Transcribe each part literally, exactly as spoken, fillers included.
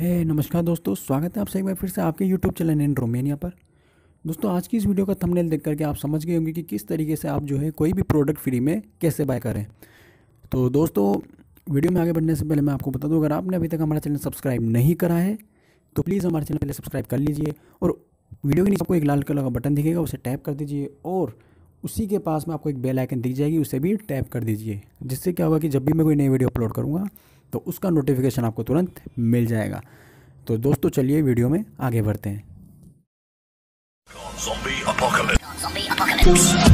हे नमस्कार दोस्तों, स्वागत है आपसे एक बार फिर से आपके यूट्यूब चैनल इन रोमेनिया पर। दोस्तों, आज की इस वीडियो का थंबनेल देख करके आप समझ गए होंगे कि किस तरीके से आप जो है कोई भी प्रोडक्ट फ्री में कैसे बाय करें। तो दोस्तों, वीडियो में आगे बढ़ने से पहले मैं आपको बता दूं, अगर आपने अभी तक हमारा चैनल सब्सक्राइब नहीं करा है तो प्लीज़ हमारे चैनल पहले सब्सक्राइब कर लीजिए और वीडियो के नीचे आपको एक लाल कलर का बटन दिखेगा, उसे टैप कर दीजिए और उसी के पास में आपको एक बेल आइकन दिख जाएगी, उसे भी टैप कर दीजिए। जिससे क्या होगा कि जब भी मैं कोई नई वीडियो अपलोड करूँगा तो उसका नोटिफिकेशन आपको तुरंत मिल जाएगा। तो दोस्तों, चलिए वीडियो में आगे बढ़ते हैं। Zombie apocalypse. Zombie apocalypse.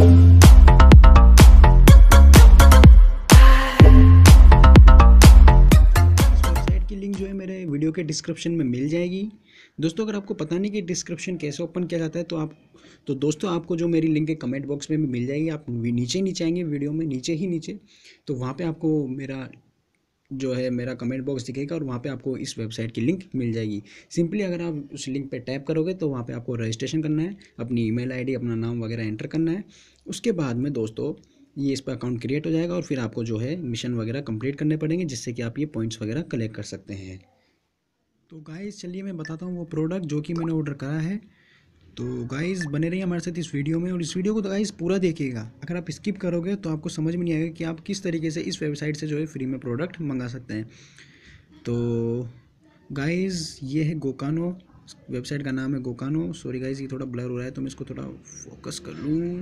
Website की लिंक जो है मेरे वीडियो के डिस्क्रिप्शन में मिल जाएगी। दोस्तों, अगर आपको पता नहीं कि डिस्क्रिप्शन कैसे ओपन किया जाता है तो आप तो दोस्तों आपको जो मेरी लिंक है कमेंट बॉक्स में भी मिल जाएगी। आप नीचे नीचे आएंगे वीडियो में, नीचे ही नीचे, तो वहाँ पे आपको मेरा जो है मेरा कमेंट बॉक्स दिखेगा और वहाँ पे आपको इस वेबसाइट की लिंक मिल जाएगी। सिंपली अगर आप उस लिंक पे टैप करोगे तो वहाँ पे आपको रजिस्ट्रेशन करना है, अपनी ईमेल आईडी, अपना नाम वगैरह एंटर करना है। उसके बाद में दोस्तों ये इस पर अकाउंट क्रिएट हो जाएगा और फिर आपको जो है मिशन वगैरह कंप्लीट करने पड़ेंगे, जिससे कि आप ये पॉइंट्स वगैरह कलेक्ट कर सकते हैं। तो गाइस चलिए मैं बताता हूँ वो प्रोडक्ट जो कि मैंने ऑर्डर करा है। तो गाइस बने रहिए हमारे साथ इस वीडियो में और इस वीडियो को तो गाइस पूरा देखिएगा। अगर आप स्किप करोगे तो आपको समझ में नहीं आएगा कि आप किस तरीके से इस वेबसाइट से जो है फ्री में प्रोडक्ट मंगा सकते हैं। तो गाइस ये है गोकानो, वेबसाइट का नाम है गोकानो। सॉरी गाइस, ये थोड़ा ब्लर हो रहा है तो मैं इसको थोड़ा फोकस कर लूँ।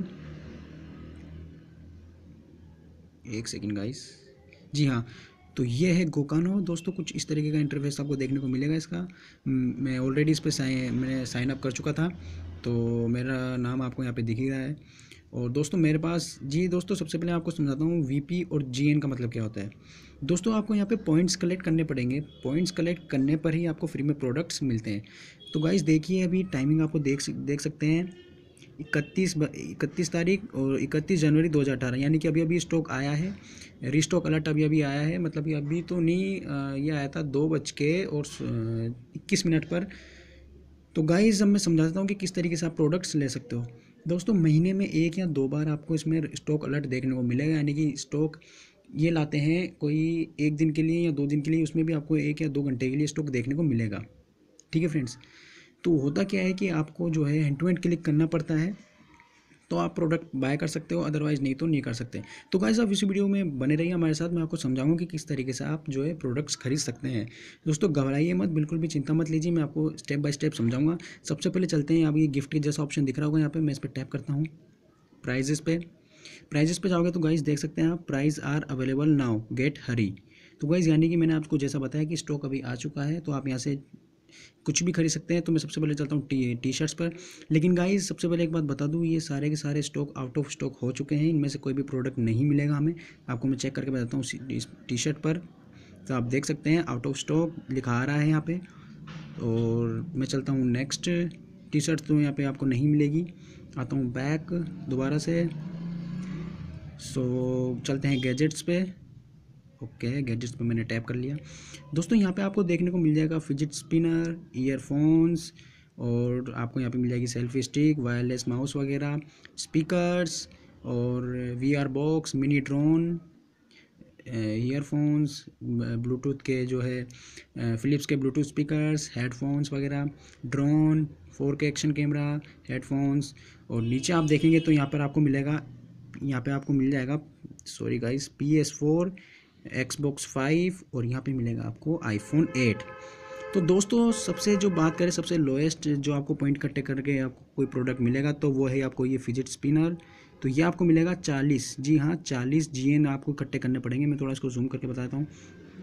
एक सेकंड गाइस। जी हाँ, तो ये है गोकानो। दोस्तों, कुछ इस तरीके का इंटरफेस आपको देखने को मिलेगा इसका। म, मैं ऑलरेडी इस पर साइन मैंने साइन अप कर चुका था, तो मेरा नाम आपको यहाँ पे दिख ही रहा है। और दोस्तों मेरे पास जी दोस्तों सबसे पहले आपको समझाता हूँ वीपी और जीएन का मतलब क्या होता है। दोस्तों, आपको यहाँ पे पॉइंट्स कलेक्ट करने पड़ेंगे। पॉइंट्स कलेक्ट करने पर ही आपको फ्री में प्रोडक्ट्स मिलते हैं। तो गाइस देखिए, अभी टाइमिंग आपको देख देख सकते हैं, इकतीस इकतीस तारीख और इकतीस जनवरी दो हज़ार अठारह, यानी कि अभी अभी स्टॉक आया है। रीस्टॉक अलर्ट अभी अभी आया है, मतलब कि अभी तो नहीं, ये आया था दो बज के और इक्कीस मिनट पर। तो गाइस अब मैं समझाता हूँ कि किस तरीके से आप प्रोडक्ट्स ले सकते हो। दोस्तों, महीने में एक या दो बार आपको इसमें स्टॉक अलर्ट देखने को मिलेगा, यानी कि स्टॉक ये लाते हैं कोई एक दिन के लिए या दो दिन के लिए, उसमें भी आपको एक या दो घंटे के लिए स्टॉक देखने को मिलेगा। ठीक है फ्रेंड्स, तो होता क्या है कि आपको जो है हैंड टू हैंड क्लिक करना पड़ता है, तो आप प्रोडक्ट बाय कर सकते हो, अदरवाइज़ नहीं तो नहीं कर सकते। तो गाइस आप इस वीडियो में बने रहिए हमारे साथ, मैं आपको समझाऊंगा कि किस तरीके से आप जो है प्रोडक्ट्स खरीद सकते हैं। दोस्तों घबराइए मत, बिल्कुल भी चिंता मत लीजिए, मैं आपको स्टेप बाय स्टेप समझाऊंगा। सबसे पहले चलते हैं, अब ये गिफ्ट के जैसा ऑप्शन दिख रहा होगा यहाँ पे, मैं इस पर टैप करता हूँ। प्राइजेस पे प्राइजेस पे जाओगे तो गाइस देख सकते हैं आप, price are available now, get hurry. तो गाइस यानी कि मैंने आपको जैसा बताया कि स्टॉक अभी आ चुका है, तो आप यहाँ से कुछ भी खरीद सकते हैं। तो मैं सबसे पहले चलता हूँ टी टी शर्ट्स पर। लेकिन गाइस सबसे पहले एक बात बता दूँ, ये सारे के सारे स्टॉक आउट ऑफ स्टॉक हो चुके हैं, इनमें से कोई भी प्रोडक्ट नहीं मिलेगा हमें। आपको मैं चेक करके बताता हूँ इस टी शर्ट पर। तो आप देख सकते हैं आउट ऑफ स्टॉक लिखा आ रहा है यहाँ पे। और मैं चलता हूँ नेक्स्ट, टी शर्ट तो यहाँ पे आपको नहीं मिलेगी। आता हूँ बैक दोबारा से। सो चलते हैं गैजेट्स पे। ओके, गैजेट्स पे मैंने टैप कर लिया। दोस्तों यहाँ पे आपको देखने को मिल जाएगा फिजिट स्पिनर, ईयरफोन्स, और आपको यहाँ पे मिल जाएगी सेल्फी स्टिक, वायरलेस माउस वगैरह, स्पीकर्स और V R box, mini drone, earphones, Bluetooth के जो है फ़िलिप्स के ब्लूटूथ स्पीकर्स, हेडफोन्स वगैरह, drone, four K action camera, headphones. और नीचे आप देखेंगे तो यहाँ पर आपको मिलेगा, यहाँ पे आपको मिल जाएगा, sorry guys, P S four, Xbox five, और यहाँ पे मिलेगा आपको आईफोन एट। तो दोस्तों सबसे जो बात करें, सबसे लोएस्ट जो आपको पॉइंट इकट्ठे करके आपको कोई प्रोडक्ट मिलेगा तो वो है आपको ये फिजिट स्पिनर। तो ये आपको मिलेगा चालीस, जी हाँ चालीस जी एन आपको इकट्ठे करने पड़ेंगे। मैं थोड़ा इसको जूम करके बताता हूँ।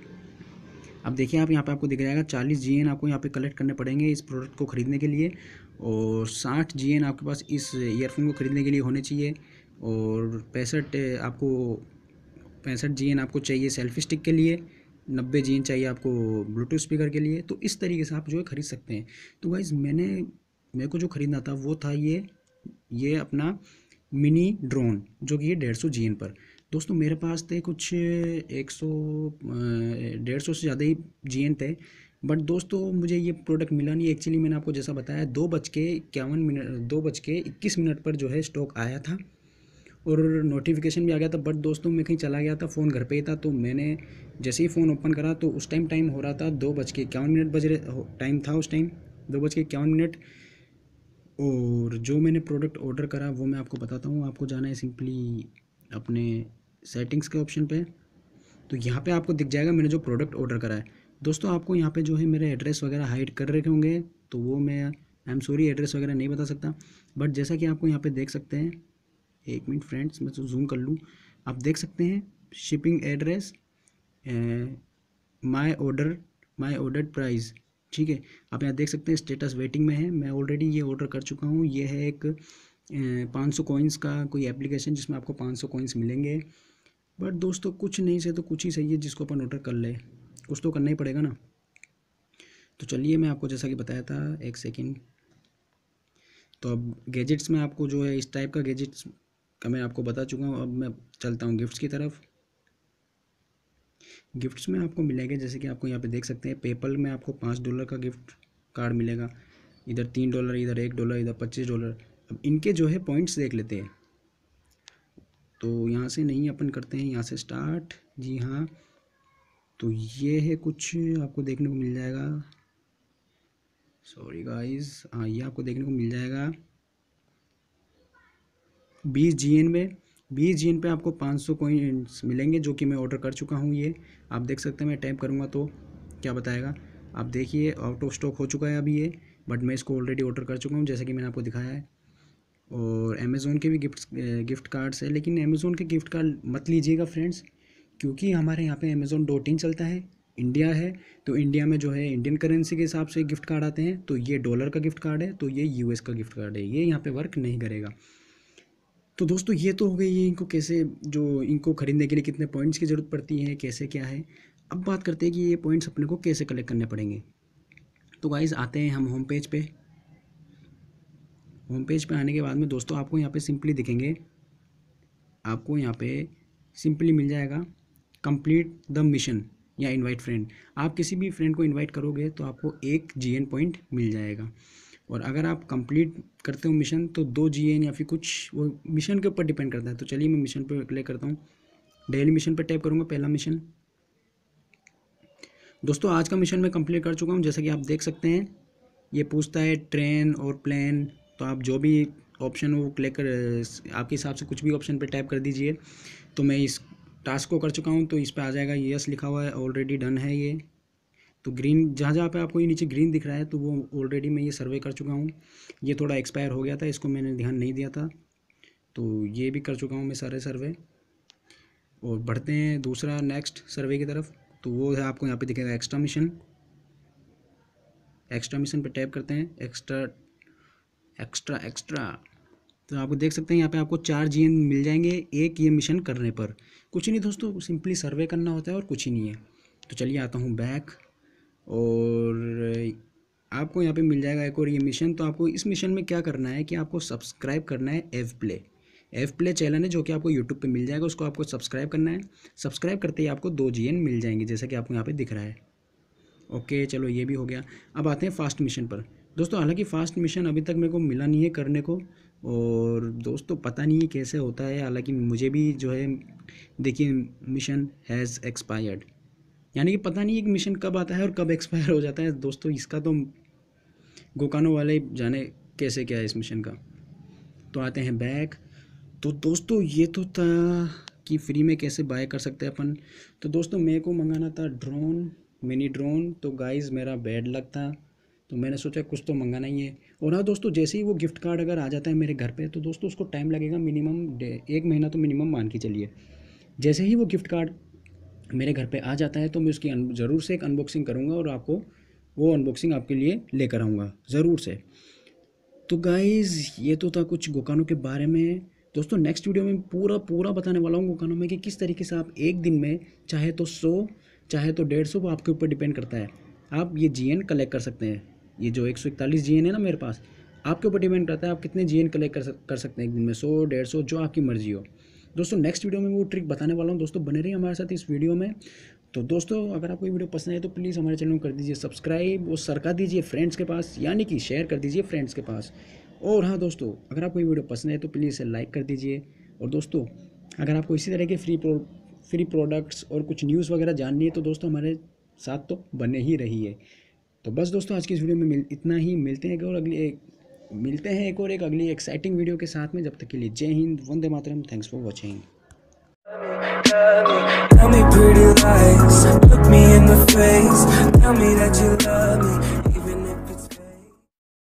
अब देखिए आप, यहाँ पे आपको दिख जाएगा चालीस जी एन आपको यहाँ पे कलेक्ट करने पड़ेंगे इस प्रोडक्ट को ख़रीदने के लिए। और साठ जी एन आपके पास इस ईयरफोन को ख़रीदने के लिए होने चाहिए। और पैंसठ आपको पैंसठ जी एन आपको चाहिए सेल्फी स्टिक के लिए, नब्बे जी एन चाहिए आपको ब्लूटूथ स्पीकर के लिए। तो इस तरीके से आप जो है ख़रीद सकते हैं। तो गाइज़ मैंने मेरे को जो ख़रीदना था वो था ये ये अपना मिनी ड्रोन, जो कि ये डेढ़ सौ जी एन पर। दोस्तों मेरे पास थे कुछ एक सौ डेढ़ सौ से ज़्यादा ही जी एन थे, बट दोस्तों मुझे ये प्रोडक्ट मिला नहीं। एक्चुअली मैंने आपको जैसा बताया, दो बज के इक्यावन मिनट दो बज के इक्कीस मिनट पर जो है स्टॉक आया था, और नोटिफिकेशन भी आ गया था। बट दोस्तों मैं कहीं चला गया था, फ़ोन घर पे ही था, तो मैंने जैसे ही फ़ोन ओपन करा तो उस टाइम टाइम हो रहा था दो बज के इक्यावन मिनट बज रहे टाइम था उस टाइम, दो बज के इक्यावन मिनट। और जो मैंने प्रोडक्ट ऑर्डर करा वो मैं आपको बताता हूँ। आपको जाना है सिंपली अपने सेटिंग्स के ऑप्शन पे, तो यहाँ पे आपको दिख जाएगा मैंने जो प्रोडक्ट ऑर्डर करा है। दोस्तों आपको यहाँ पे जो है मेरे एड्रेस वगैरह हाइड कर रखे होंगे, तो वो मैं आई एम सॉरी एड्रेस वगैरह नहीं बता सकता। बट जैसा कि आपको यहाँ पे देख सकते हैं, एक मिनट फ्रेंड्स मैं तो जूम कर लूँ, आप देख सकते हैं shipping address, my order, my order price, ठीक है। आप यहाँ देख सकते हैं स्टेटस वेटिंग में है, मैं ऑलरेडी ये ऑर्डर कर चुका हूँ। ये है एक पाँच सौ कॉइन्स का कोई एप्लीकेशन जिसमें आपको पाँच सौ कॉइन्स मिलेंगे। बट दोस्तों कुछ नहीं से तो कुछ ही सही है जिसको अपन ऑर्डर कर ले, कुछ तो करना ही पड़ेगा ना। तो चलिए मैं आपको जैसा कि बताया था, एक सेकेंड। तो अब गैजेट्स में आपको जो है इस टाइप का गैजेट्स का मैं आपको बता चुका हूँ। अब मैं चलता हूँ गिफ्ट्स की तरफ। गिफ्ट्स में आपको मिलेंगे जैसे कि आपको यहाँ पे देख सकते हैं, पेपल में आपको पाँच डॉलर का गिफ्ट कार्ड मिलेगा, इधर तीन डॉलर, इधर एक डॉलर, इधर पच्चीस डॉलर। अब इनके जो है पॉइंट्स देख लेते हैं। तो यहाँ से नहीं अपन करते हैं, यहाँ से स्टार्ट, जी हाँ। तो ये है कुछ आपको देखने को मिल जाएगा, सॉरी गाइस, हाँ ये आपको देखने को मिल जाएगा बीस जी एन में, बीस जी एन पे आपको पाँच सौ कॉइन्स मिलेंगे जो कि मैं ऑर्डर कर चुका हूँ। ये आप देख सकते हैं, मैं टैप करूँगा तो क्या बताएगा, आप देखिए आउट ऑफ स्टॉक हो चुका है अभी ये, बट मैं इसको ऑलरेडी ऑर्डर कर चुका हूँ जैसे कि मैंने आपको दिखाया है। और अमेज़ोन के भी गिफ्ट गिफ्ट कार्ड्स है, लेकिन अमेज़ोन के गिफ्ट कार्ड मत लीजिएगा फ्रेंड्स, क्योंकि हमारे यहाँ पे अमेज़ोन डॉट इन चलता है, इंडिया है, तो इंडिया में जो है इंडियन करेंसी के हिसाब से गिफ्ट कार्ड आते हैं। तो ये डॉलर का गिफ्ट कार्ड है, तो ये यूएस का गिफ्ट कार्ड है, ये यहाँ पे वर्क नहीं करेगा। तो दोस्तों ये तो हो गई ये इनको कैसे, जो इनको खरीदने के लिए कितने पॉइंट्स की ज़रूरत पड़ती है, कैसे क्या है। अब बात करते हैं कि ये पॉइंट्स अपने को कैसे कलेक्ट करने पड़ेंगे। तो गाइस आते हैं हम होम पेज पे। होम पेज पे आने के बाद में दोस्तों आपको यहाँ पे सिंपली दिखेंगे, आपको यहाँ पे सिंपली मिल जाएगा कंप्लीट द मिशन या इनवाइट फ्रेंड। आप किसी भी फ्रेंड को इनवाइट करोगे तो आपको एक जी एन पॉइंट मिल जाएगा, और अगर आप कंप्लीट करते हो मिशन तो दो जी एन या फिर कुछ, वो मिशन के ऊपर डिपेंड करता है। तो चलिए मैं मिशन पर क्लिक करता हूँ, डेली मिशन पर टैप करूँगा, पहला मिशन। दोस्तों आज का मिशन मैं कंप्लीट कर चुका हूँ, जैसा कि आप देख सकते हैं ये पूछता है ट्रेन और प्लेन, तो आप जो भी ऑप्शन वो क्लिक कर, आपके हिसाब से कुछ भी ऑप्शन पे टैप कर दीजिए। तो मैं इस टास्क को कर चुका हूँ, तो इस पे आ जाएगा यस लिखा हुआ है, ऑलरेडी डन है ये। तो ग्रीन जहाँ जहाँ पे आपको ये नीचे ग्रीन दिख रहा है तो वो ऑलरेडी मैं ये सर्वे कर चुका हूँ। ये थोड़ा एक्सपायर हो गया था, इसको मैंने ध्यान नहीं दिया था, तो ये भी कर चुका हूँ मैं सारे सर्वे। और बढ़ते हैं दूसरा नेक्स्ट सर्वे की तरफ, तो वो है आपको यहाँ पे दिखेगा एक्स्ट्रा मिशन। एक्स्ट्रा मिशन पे टैप करते हैं, एक्स्ट्रा एक्स्ट्रा एक्स्ट्रा तो आपको देख सकते हैं यहाँ पे आपको चार जी एन मिल जाएंगे एक ये मिशन करने पर। कुछ नहीं दोस्तों, सिंपली सर्वे करना होता है और कुछ ही नहीं है। तो चलिए आता हूँ बैक, और आपको यहाँ पे मिल जाएगा एक और ये मिशन। तो आपको इस मिशन में क्या करना है कि आपको सब्सक्राइब करना है F play, F play channel है जो कि आपको यूट्यूब पे मिल जाएगा, उसको आपको सब्सक्राइब करना है। सब्सक्राइब करते ही आपको दो जी एन मिल जाएंगे जैसा कि आपको यहाँ पे दिख रहा है। ओके चलो ये भी हो गया। अब आते हैं फास्ट मिशन पर। दोस्तों हालांकि फ़ास्ट मिशन अभी तक मेरे को मिला नहीं है करने को, और दोस्तों पता नहीं है कैसे होता है। हालांकि मुझे भी जो है देखिए मिशन हैज़ एक्सपायर्ड, यानी कि पता नहीं है कि मिशन कब आता है और कब एक्सपायर हो जाता है। दोस्तों इसका तो गोकानो वाले जाने कैसे क्या है इस मिशन का। तो आते हैं बैक। तो दोस्तों ये तो था कि फ्री में कैसे बाय कर सकते हैं अपन। तो दोस्तों मेरे को मंगाना था ड्रोन, मिनी ड्रोन। तो गाइस मेरा बैड लक था, तो मैंने सोचा कुछ तो मंगाना ही है। और हाँ दोस्तों जैसे ही वो गिफ्ट कार्ड अगर आ जाता है मेरे घर पे तो दोस्तों उसको टाइम लगेगा मिनिमम एक महीना, तो मिनिमम मान के चलिए। जैसे ही वो गिफ्ट कार्ड मेरे घर पे आ जाता है तो मैं उसकी ज़रूर से एक अनबॉक्सिंग करूँगा और आपको वो अनबॉक्सिंग आपके लिए लेकर आऊँगा ज़रूर से। तो गाइज़ ये तो था कुछ गोकानो के बारे में। दोस्तों नेक्स्ट वीडियो में पूरा पूरा बताने वाला हूँ गोकानो में कि किस तरीके से आप एक दिन में चाहे तो सौ चाहे तो डेढ़ सौ, वो आपके ऊपर डिपेंड करता है, आप ये जी एन कलेक्ट कर सकते हैं। ये जो एक सौ इकतालीस जी एन है ना मेरे पास, आपके ऊपर डिपेंड करता है आप कितने जी एन कलेक्ट कर, कर सकते हैं एक दिन में, सौ डेढ़ सौ जो आपकी मर्जी हो। दोस्तों नेक्स्ट वीडियो में वो ट्रिक बताने वाला हूँ, दोस्तों बने रहिए हमारे साथ इस वीडियो में। तो दोस्तों अगर आपको ये वीडियो पसंद है तो प्लीज़ हमारे चैनल को कर दीजिए सब्सक्राइब और सरका दीजिए फ्रेंड्स के पास, यानी कि शेयर कर दीजिए फ्रेंड्स के पास। और हाँ दोस्तों अगर आपको ये वीडियो पसंद है तो प्लीज़ इसे लाइक कर दीजिए और दोस्तों अगर आपको इसी तरह के फ्री प्रो फ्री प्रोडक्ट्स और कुछ न्यूज़ वगैरह जाननी है तो दोस्तों हमारे साथ तो बने ही रही है। तो बस दोस्तों आज की इस वीडियो में मिल इतना ही। मिलते हैं एक और अगली एक मिलते हैं एक और एक अगली एक्साइटिंग वीडियो के साथ में। जब तक के लिए जय हिंद, वंदे मातरम। Thanks for watching. Tell me pretty lies, look me in